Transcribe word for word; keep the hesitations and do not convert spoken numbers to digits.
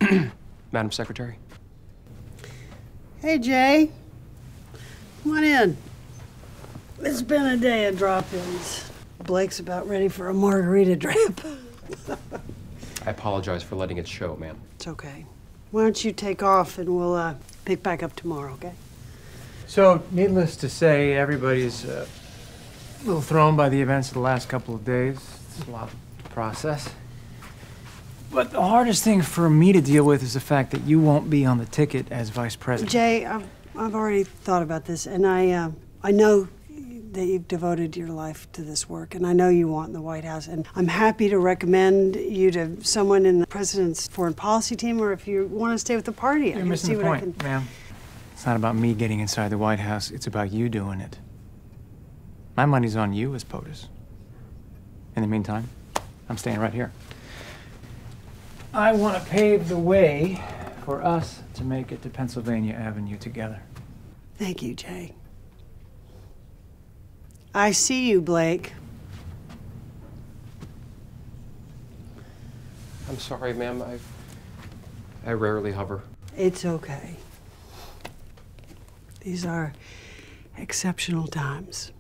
Madam Secretary. Hey, Jay. Come on in. It's been a day of drop-ins. Blake's about ready for a margarita drip. I apologize for letting it show, ma'am. It's okay. Why don't you take off and we'll uh, pick back up tomorrow, okay? So, needless to say, everybody's uh, a little thrown by the events of the last couple of days. It's a lot to process. But the hardest thing for me to deal with is the fact that you won't be on the ticket as vice president. Jay, I've, I've already thought about this, and I, uh, I know that you've devoted your life to this work, and I know you want in the White House, and I'm happy to recommend you to someone in the president's foreign policy team, or if you want to stay with the party, I You're can missing see the what point, I can... ma'am. It's not about me getting inside the White House. It's about you doing it. My money's on you as POTUS. In the meantime, I'm staying right here. I want to pave the way for us to make it to Pennsylvania Avenue together. Thank you, Jay. I see you, Blake. I'm sorry, ma'am. I, I rarely hover. It's okay. These are exceptional times.